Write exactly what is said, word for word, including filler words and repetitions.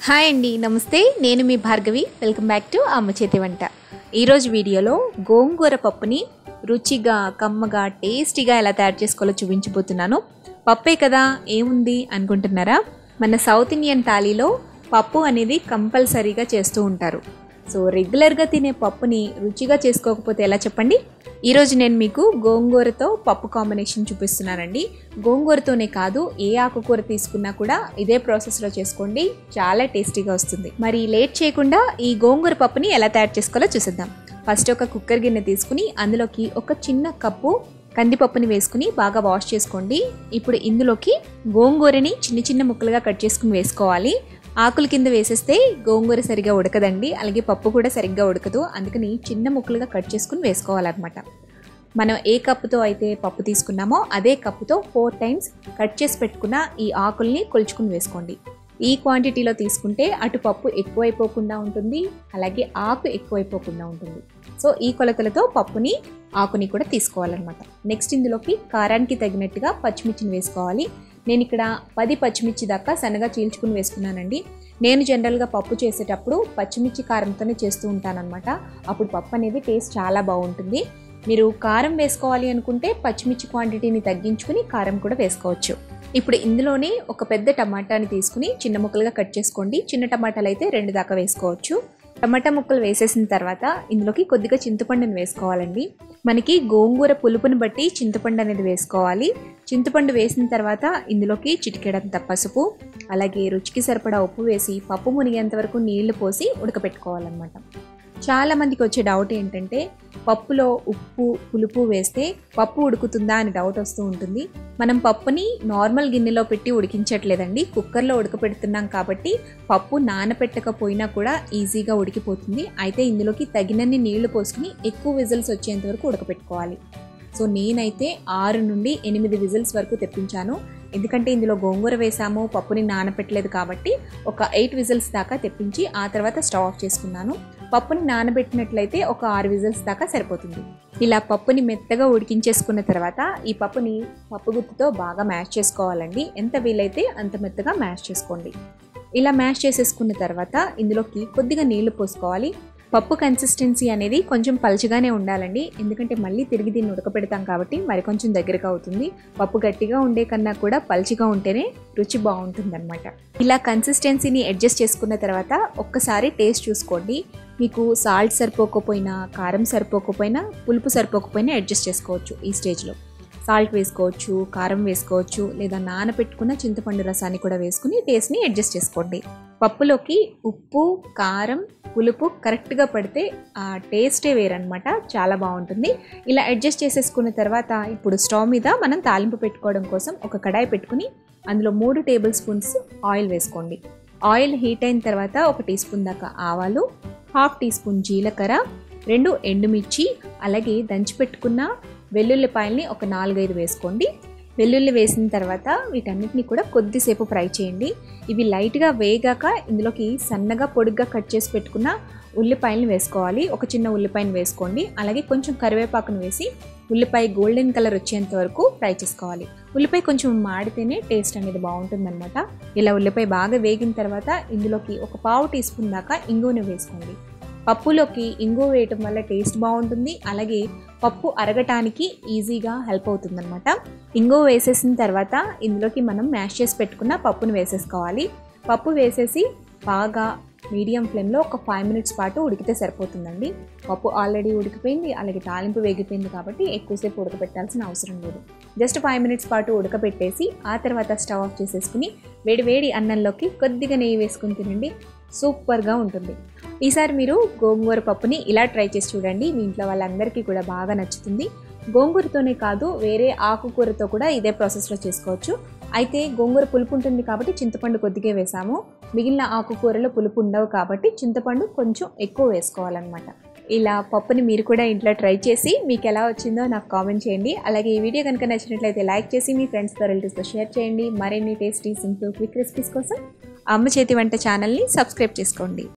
Hi అండి, నమస్తే. నేను మీ Bhargavi. Welcome back to Amma Chethi వంట. ఈరోజు వీడియోలో గోంగూర పప్పుని రుచిగా, కమ్మగా, టేస్టీగా ఎలా తయారు చేసుకోవాలో చూపించబోతున్నాను. పప్పే కదా, ఏముంది అనుకుంటున్నారా? మన సౌత్ ఇండియన్ థాలీలో పప్పు అనేది కంపల్సరీగా చేస్తూ ఉంటారు. సో రెగ్యులర్గా తినే పప్పుని రుచిగా చేసుకోకపోతే ఎలా చెప్పండి? ఈరోజు నేను మీకు గోంగూరతో పప్పు కాంబినేషన్ చూపిస్తున్నానండి. గోంగూరతోనే కాదు, ఏ ఆకుకూర తీసుకున్నా కూడా ఇదే ప్రాసెస్లో చేసుకోండి, చాలా టేస్టీగా వస్తుంది. మరి లేట్ చేయకుండా ఈ గోంగూర పప్పుని ఎలా తయారు చేసుకోవాలో చూసేద్దాం. ఫస్ట్ ఒక కుక్కర్ గిన్నె తీసుకుని అందులోకి ఒక చిన్న కప్పు కందిపప్పుని వేసుకుని బాగా వాష్ చేసుకోండి. ఇప్పుడు ఇందులోకి గోంగూరని చిన్న చిన్న ముక్కలుగా కట్ చేసుకుని వేసుకోవాలి. ఆకుల కింద వేసేస్తే గోంగూర సరిగ్గా ఉడకదండి, అలాగే పప్పు కూడా సరిగ్గా ఉడకదు. అందుకని చిన్న ముక్కలుగా కట్ చేసుకుని వేసుకోవాలన్నమాట. మనం ఏ కప్పుతో అయితే పప్పు తీసుకున్నామో అదే కప్పుతో ఫోర్ టైమ్స్ కట్ చేసి పెట్టుకున్న ఈ ఆకుల్ని కొలుచుకుని వేసుకోండి. ఈ క్వాంటిటీలో తీసుకుంటే అటు పప్పు ఎక్కువైపోకుండా ఉంటుంది, అలాగే ఆకు ఎక్కువైపోకుండా ఉంటుంది. సో ఈ కొలతలతో పప్పుని, ఆకుని కూడా తీసుకోవాలన్నమాట. నెక్స్ట్ ఇందులోకి కారానికి తగినట్టుగా పచ్చిమిర్చిని వేసుకోవాలి. నేను ఇక్కడ పది పచ్చిమిర్చి దాకా సన్నగా చీల్చుకుని వేసుకున్నానండి. నేను జనరల్గా పప్పు చేసేటప్పుడు పచ్చిమిర్చి కారంతోనే చేస్తూ ఉంటానన్నమాట. అప్పుడు పప్పు అనేది టేస్ట్ చాలా బాగుంటుంది. మీరు కారం వేసుకోవాలి అనుకుంటే పచ్చిమిర్చి క్వాంటిటీని తగ్గించుకుని కారం కూడా వేసుకోవచ్చు. ఇప్పుడు ఇందులోనే ఒక పెద్ద టమాటాని తీసుకుని చిన్న ముక్కలుగా కట్ చేసుకోండి. చిన్న టమాటాలు అయితే రెండు దాకా వేసుకోవచ్చు. టమాటా ముక్కలు వేసేసిన తర్వాత ఇందులోకి కొద్దిగా చింతపండుని వేసుకోవాలండి. మనకి గోంగూర పులుపుని బట్టి చింతపండు అనేది వేసుకోవాలి. చింతపండు వేసిన తర్వాత ఇందులోకి చిటికెడంత పసుపు, అలాగే రుచికి సరిపడా ఉప్పు వేసి పప్పు మునిగేంత వరకు నీళ్లు పోసి ఉడకపెట్టుకోవాలన్నమాట. చాలామందికి వచ్చే డౌట్ ఏంటంటే పప్పులో ఉప్పు, పులుపు వేస్తే పప్పు ఉడుకుతుందా అని డౌట్ వస్తూ ఉంటుంది. మనం పప్పుని నార్మల్ గిన్నెలో పెట్టి ఉడికించట్లేదండి, కుక్కర్లో ఉడకపెడుతున్నాం కాబట్టి పప్పు నానపెట్టకపోయినా కూడా ఈజీగా ఉడికిపోతుంది. అయితే ఇందులోకి తగినన్ని నీళ్లు పోసుకుని ఎక్కువ విజిల్స్ వచ్చేంత వరకు ఉడకపెట్టుకోవాలి. సో నేనైతే ఆరు నుండి ఎనిమిది విజిల్స్ వరకు తెప్పించాను. ఎందుకంటే ఇందులో గోంగూర వేసాము, పప్పుని నానబెట్టలేదు కాబట్టి ఒక ఎయిట్ విజిల్స్ దాకా తెప్పించి ఆ తర్వాత స్టవ్ ఆఫ్ చేసుకున్నాను. పప్పుని నానబెట్టినట్లయితే ఒక ఆరు విజిల్స్ దాకా సరిపోతుంది. ఇలా పప్పుని మెత్తగా ఉడికించేసుకున్న తర్వాత ఈ పప్పుని పప్పు గుత్తితో బాగా మ్యాష్ చేసుకోవాలండి. ఎంత వీలైతే అంత మెత్తగా మ్యాష్ చేసుకోండి. ఇలా మ్యాష్ చేసేసుకున్న తర్వాత ఇందులోకి కొద్దిగా నీళ్లు పోసుకోవాలి. పప్పు కన్సిస్టెన్సీ అనేది కొంచెం పలుచగానే ఉండాలండి, ఎందుకంటే మళ్ళీ తిరిగి దీన్ని ఉడకపెడతాం కాబట్టి మరి కొంచెం దగ్గరగా అవుతుంది. పప్పు గట్టిగా ఉండే కన్నా కూడా పలుచగా ఉంటేనే రుచి బాగుంటుంది అనమాట. ఇలా కన్సిస్టెన్సీని అడ్జస్ట్ చేసుకున్న తర్వాత ఒక్కసారి టేస్ట్ చూసుకోండి. మీకు సాల్ట్ సరిపోకపోయినా, కారం సరిపోకపోయినా, పులుపు సరిపోకపోయినా అడ్జస్ట్ చేసుకోవచ్చు. ఈ స్టేజ్లో సాల్ట్ వేసుకోవచ్చు, కారం వేసుకోవచ్చు, లేదా నానబెట్టుకున్న చింతపండు రసాన్ని కూడా వేసుకుని టేస్ట్ని అడ్జస్ట్ చేసుకోండి. పప్పులోకి ఉప్పు, కారం, పులుపు కరెక్ట్గా పడితే ఆ టేస్టే వేరనమాట, చాలా బాగుంటుంది. ఇలా అడ్జస్ట్ చేసేసుకున్న తర్వాత ఇప్పుడు స్టవ్ మీద మనం తాలింపు పెట్టుకోవడం కోసం ఒక కడాయి పెట్టుకుని అందులో మూడు టేబుల్ స్పూన్స్ ఆయిల్ వేసుకోండి. ఆయిల్ హీట్ అయిన తర్వాత ఒక టీ స్పూన్ దాకా ఆవాలు, హాఫ్ టీ స్పూన్ జీలకర్ర, రెండు ఎండుమిర్చి, అలాగే దంచి పెట్టుకున్న వెల్లుల్లిపాయల్ని ఒక నాలుగైదు వేసుకోండి. వెల్లుల్లి వేసిన తర్వాత వీటన్నిటిని కూడా కొద్దిసేపు ఫ్రై చేయండి. ఇవి లైట్గా వేగాక ఇందులోకి సన్నగా పొడుగ్గా కట్ చేసి పెట్టుకున్న ఉల్లిపాయలను వేసుకోవాలి. ఒక చిన్న ఉల్లిపాయను వేసుకోండి. అలాగే కొంచెం కరివేపాకును వేసి ఉల్లిపాయ గోల్డెన్ కలర్ వచ్చేంత వరకు ఫ్రై చేసుకోవాలి. ఉల్లిపాయ కొంచెం మాడితేనే టేస్ట్ అనేది బాగుంటుందన్నమాట. ఇలా ఉల్లిపాయ బాగా వేగిన తర్వాత ఇందులోకి ఒక పావు టీ స్పూన్ దాకా ఇంగువను వేసుకోండి. పప్పులోకి ఇంగువ వేయటం వల్ల టేస్ట్ బాగుంటుంది, అలాగే పప్పు అరగటానికి ఈజీగా హెల్ప్ అవుతుందన్నమాట. ఇంగువ వేసేసిన తర్వాత ఇందులోకి మనం మ్యాష్ చేసి పెట్టుకున్న పప్పును వేసేసుకోవాలి. పప్పు వేసేసి బాగా మీడియం ఫ్లేమ్లో ఒక ఫైవ్ మినిట్స్ పాటు ఉడికితే సరిపోతుందండి. పప్పు ఆల్రెడీ ఉడికిపోయింది, అలాగే తాలింపు వేగిపోయింది కాబట్టి ఎక్కువసేపు ఉడకపెట్టాల్సిన అవసరం లేదు. జస్ట్ ఫైవ్ మినిట్స్ పాటు ఉడకపెట్టేసి ఆ తర్వాత స్టవ్ ఆఫ్ చేసేసుకుని వేడి వేడి అన్నంలోకి కొద్దిగా నెయ్యి వేసుకుని తినండి, సూపర్గా ఉంటుంది. ఈసారి మీరు గోంగూర పప్పుని ఇలా ట్రై చేసి చూడండి, మీ ఇంట్లో వాళ్ళందరికీ కూడా బాగా నచ్చుతుంది. గోంగూరతోనే కాదు, వేరే ఆకుకూరతో కూడా ఇదే ప్రాసెస్లో చేసుకోవచ్చు. అయితే గోంగూర పులుపు ఉంటుంది కాబట్టి చింతపండు కొద్దిగా వేసాము, మిగిలిన ఆకుకూరలో పులుపు ఉండవు కాబట్టి చింతపండు కొంచెం ఎక్కువ వేసుకోవాలన్నమాట. ఇలా పప్పుని మీరు కూడా ఇంట్లో ట్రై చేసి మీకు ఎలా వచ్చిందో నాకు కామెంట్ చేయండి. అలాగే ఈ వీడియో కనుక నచ్చినట్లయితే లైక్ చేసి మీ ఫ్రెండ్స్తో, రిలేటివ్స్తో షేర్ చేయండి. మరిన్ని టేస్టీ, సింపుల్, క్విక్ రెసిపీస్ కోసం అమ్మ చేతి వంట ఛానల్ని సబ్స్క్రైబ్ చేసుకోండి.